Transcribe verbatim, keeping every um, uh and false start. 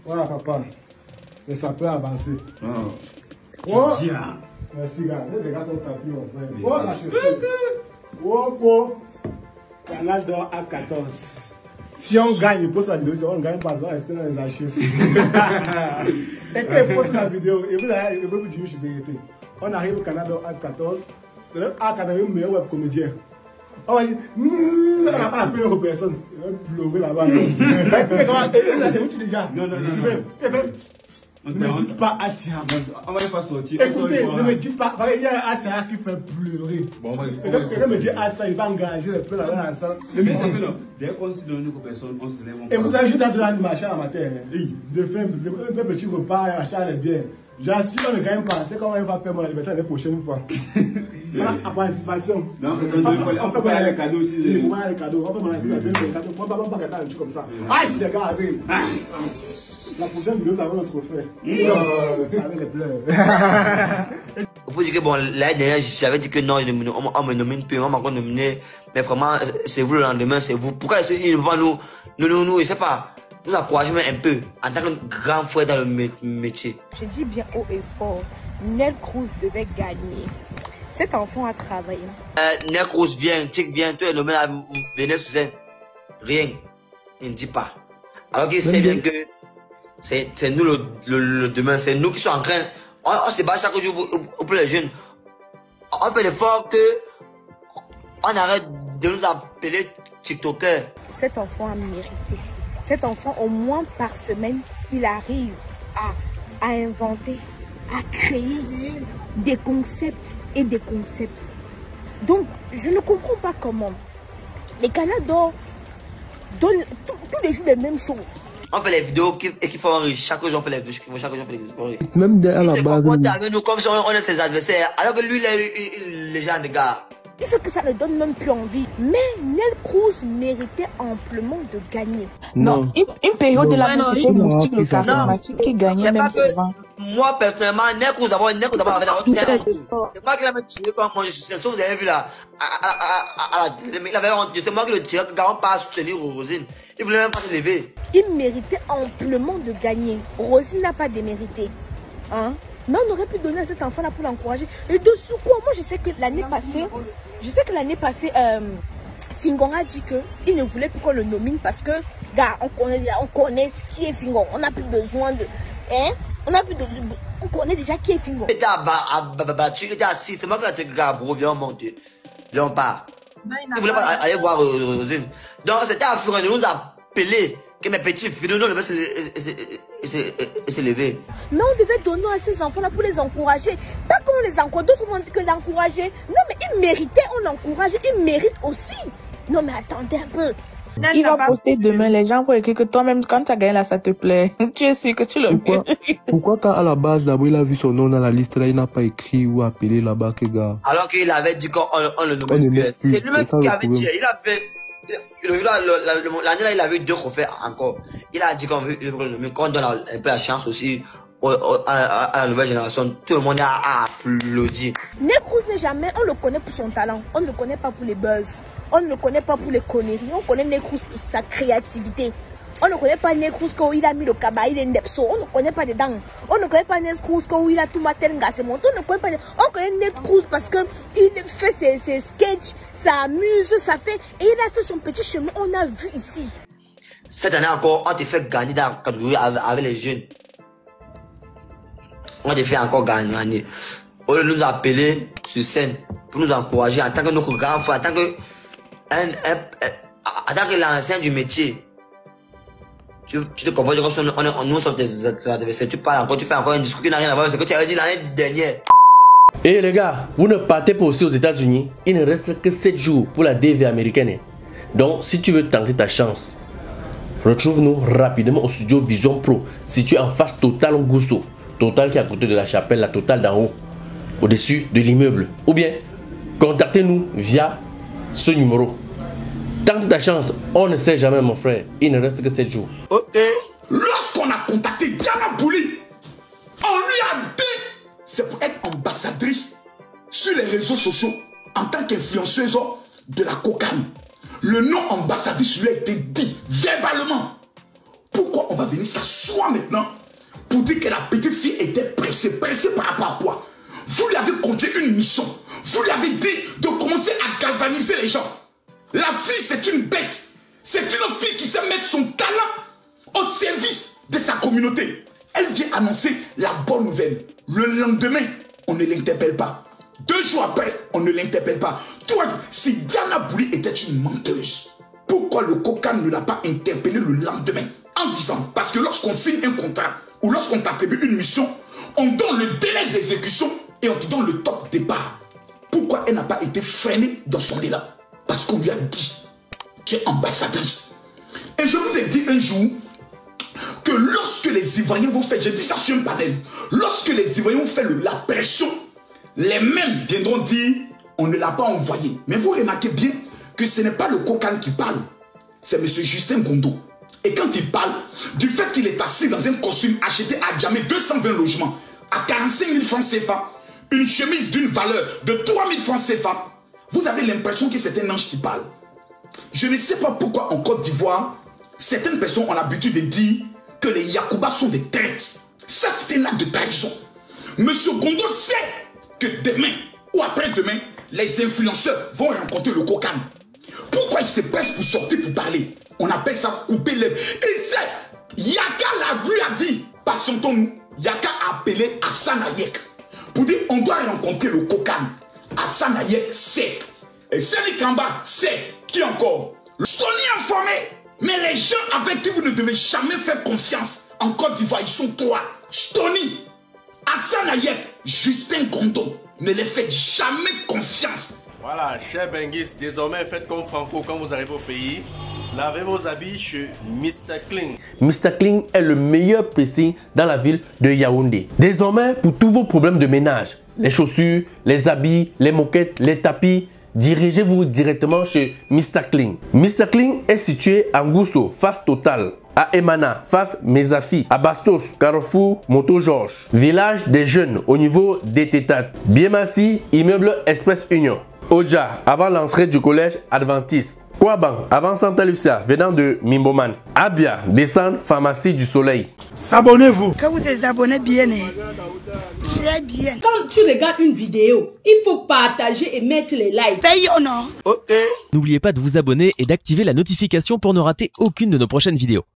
Voilà, papa. Et ça peut avancer. Oh. Oh. Merci, gars. Les gars sont tapis, mon frère. Oh, la chaussure. Oh, oh. Canal d'or A quatorze. Si on gagne, il poste la vidéo. Si on ne gagne pas, on va rester dans les archives. Et quand il poste la vidéo, et vous allez vous dire, je suis vérité. On arrive au canal d'or A quatorze. Le A quatorze est le meilleur web comédien. On va dire, on n'a pas la peur aux personnes. Il va pleurer là-bas. Non, non, non. Ne me dites pas Asia. On va les faire sortir. Écoutez, ne me dites pas. Il y a Asia qui fait pleurer. Bon, quelqu'un me dit Asia, il va engager les pleurs là-bas ensemble. Mais c'est que non. Dès qu'on se donne aux personnes, on se lève. Et vous avez juste de l'animation à matin. De faire un petit repas, acheter les biens. J'assure, on ne gagne pas. C'est comment on va faire mon anniversaire la prochaine fois. Après anticipation. Non, on peut pas les cadeaux aussi. On peut pas les cadeaux. On peut pas les cadeaux. On peut pas regarder un truc comme ça. Ah, je les gars, la prochaine vidéo, ça va notre frère. Ça va les pleurs. On peut dire que bon, l'année dernière, j'avais dit que non, on me nomine plus, on m'a encore nominé. Mais vraiment, c'est vous le lendemain, c'est vous. Pourquoi ils ne vont pas nous, nous, nous, nous, je sais pas, nous encourager un peu en tant que grand frère dans le métier. Je dis bien haut et fort, Nel Cruz devait gagner. Cet enfant a travaillé. Euh, Nel Cruz vient, Tic vient, tu es nommé à venir sous scène. Rien, il ne dit pas. Alors qu'il sait bien que c'est nous le, le, le demain, c'est nous qui sommes en train, on, on se bat chaque jour pour, pour les jeunes. On fait l'effort que on arrête de nous appeler TikTokers. Cet enfant a mérité. Cet enfant, au moins par semaine, il arrive à, à inventer, à créer des concepts et des concepts. Donc, je ne comprends pas comment les canaux d'or donnent tous les jours les mêmes choses. On fait les vidéos qui, et qui font rire. Chaque jour, on fait les vidéos. Chaque jour, on fait les vidéos. Même à la base. Il se avec nous comme si on, on est ses adversaires. Alors que lui, il est les gens de gars. Il fait que ça ne donne même plus envie. Mais Nel Cruz méritait amplement de gagner. Non. Une, une période de la vie, c'était Moustique le charismatique qui gagnait même souvent. Moi, personnellement, Nel Cruz d'abord, Nel Cruz d'abord avait la c'est moi qui l'avais tiré quand moi je suis sûr, vous avez vu là. Il avait honte. C'est moi qui le tirais, que Garon pas soutenir Rosine. Il voulait même pas se lever. Il méritait amplement de gagner. Rosine n'a pas démérité. Hein? Mais on aurait pu donner à cet enfant-là pour l'encourager. Et dessous quoi? Moi, je sais que l'année passée, je sais que l'année passée, euh, Fingon a dit qu'il ne voulait plus qu'on le nomine parce que, gars, on connaît, on connaît ce qui est Fingon. On n'a plus besoin de, hein? On a plus de, on connaît déjà qui est Fingon. Il était abattu, il était assis. C'est moi qui l'ai dit, gars, bro, viens, on monte. Viens, on part. Il voulait pas aller voir Rosine. Donc, c'était à Fingon de nous appeler que mes petits vidéos devaient se lever. Mais on devait donner à ces enfants-là pour les encourager. Pas qu'on les encourage, d'autres vont dire que l'encourager. Non, mais ils méritaient, on l'encourage, ils méritent aussi. Non, mais attendez un peu. Il va poster demain, les gens vont écrire que toi-même, quand tu as gagné là, ça te plaît. Tu es sûr que tu le Pourquoi, pourquoi quand à la base, d'abord, il a vu son nom dans la liste, là, il n'a pas écrit ou appelé là-bas que gars. Alors qu'il avait dit qu'on on le nommait. C'est lui-même qui avait dit, il a fait. L'année là, il avait eu deux trophées encore. Il a dit qu'on veut le nommer, qu'on donne un peu la chance aussi au, au, à, à la nouvelle génération. Tout le monde a applaudi. Nel Cruz n'est jamais, on le connaît pour son talent. On ne le connaît pas pour les buzz. On ne le connaît pas pour les conneries. On connaît Nel Cruz pour sa créativité. On ne connaît pas Nel Cruz quand il a mis le cabas, il est nepso. On ne connaît pas dedans. On ne connaît pas Nel Cruz quand il a tout matin gassé mon. On ne connaît pas. On connaît Nel Cruz parce que il fait ses, ses sketchs, ça amuse, ça fait. Et il a fait son petit chemin. On a vu ici. Cette année encore, on te fait gagner dans la catégorie avec les jeunes. On te fait encore gagner. On nous appeler sur scène pour nous encourager en tant que notre grand frère, en tant que un, un, en tant que l'ancien du métier. Tu, tu te comprends comme si on, on, nous sommes des adversaires. Tu parles encore, tu fais encore un discours qui n'a rien à voir avec ce que tu avais dit l'année dernière. Et hey les gars, vous ne partez pas aussi aux États-Unis. Il ne reste que sept jours pour la D V américaine. Donc, si tu veux tenter ta chance, retrouve-nous rapidement au studio Vision Pro, situé en face Total Gusto. Total qui est à côté de la chapelle, la Total d'en haut, au-dessus de l'immeuble. Ou bien, contactez-nous via ce numéro. Tente ta chance, on ne sait jamais mon frère. Il ne reste que sept jours. Ok. Lorsqu'on a contacté Diana Bouli, on lui a dit c'est pour être ambassadrice sur les réseaux sociaux en tant qu'influenceuse de la cocaïne. Le nom ambassadrice lui a été dit verbalement. Pourquoi on va venir s'asseoir maintenant pour dire que la petite fille était pressée? Pressée par rapport à quoi? Vous lui avez confié une mission. Vous lui avez dit de commencer à galvaniser les gens. La fille, c'est une bête. C'est une fille qui sait mettre son talent au service de sa communauté. Elle vient annoncer la bonne nouvelle. Le lendemain, on ne l'interpelle pas. Deux jours après, on ne l'interpelle pas. Toi, si Diana Bouli était une menteuse, pourquoi le coca ne l'a pas interpellé le lendemain? En disant, parce que lorsqu'on signe un contrat ou lorsqu'on t'attribue une mission, on donne le délai d'exécution et on te donne le top départ. Pourquoi elle n'a pas été freinée dans son élan? Parce qu'on lui a dit, tu es ambassadrice. Et je vous ai dit un jour que lorsque les Ivoiriens vont faire, j'ai dit ça sur un panel, lorsque les Ivoiriens vont faire le, la pression, les mêmes viendront dire, on ne l'a pas envoyé. Mais vous remarquez bien que ce n'est pas le Kokan qui parle, c'est M. Justin Gondo. Et quand il parle du fait qu'il est assis dans un costume acheté à Djamé deux cent vingt logements, à quarante-cinq mille francs C F A, une chemise d'une valeur de trois mille francs C F A, vous avez l'impression que c'est un ange qui parle. Je ne sais pas pourquoi en Côte d'Ivoire, certaines personnes ont l'habitude de dire que les Yakuba sont des traites. Ça, c'est un acte de trahison. Monsieur Gondo sait que demain ou après-demain, les influenceurs vont rencontrer le Kokan. Pourquoi il se presse pour sortir pour parler? On appelle ça couper les... Et c'est... Yaka la lui a dit, patientons-nous, Yaka a appelé Hassan Hayek pour dire on doit rencontrer le Kokan. Hassan Hayek sait. Et Sani Kamba sait. Qui encore? Stony informé. Mais les gens avec qui vous ne devez jamais faire confiance en Côte d'Ivoire, ils sont trois. Stony, Hassan Hayek, Justin Gondo. Ne les faites jamais confiance. Voilà, cher Benguis, désormais faites comme Franco quand vous arrivez au pays. Lavez vos habits chez mister Clean. mister Clean est le meilleur pressing dans la ville de Yaoundé. Désormais, pour tous vos problèmes de ménage, les chaussures, les habits, les moquettes, les tapis, dirigez-vous directement chez mister Clean. mister Clean est situé à Ngousso, face Total, à Emana, face Mesafi, à Bastos, Carrefour, Moto Georges, village des jeunes au niveau des Tétates, Biemassi, immeuble Express Union, Oja, avant l'entrée du collège adventiste, Kouaban, avant Santa Lucia, venant de Mimboman, Abia, descendre pharmacie du Soleil. S'abonnez-vous. Quand vous êtes abonné bien, très bien. Quand tu regardes une vidéo, il faut partager et mettre les likes. Payez ou non? Ok. N'oubliez pas de vous abonner et d'activer la notification pour ne rater aucune de nos prochaines vidéos.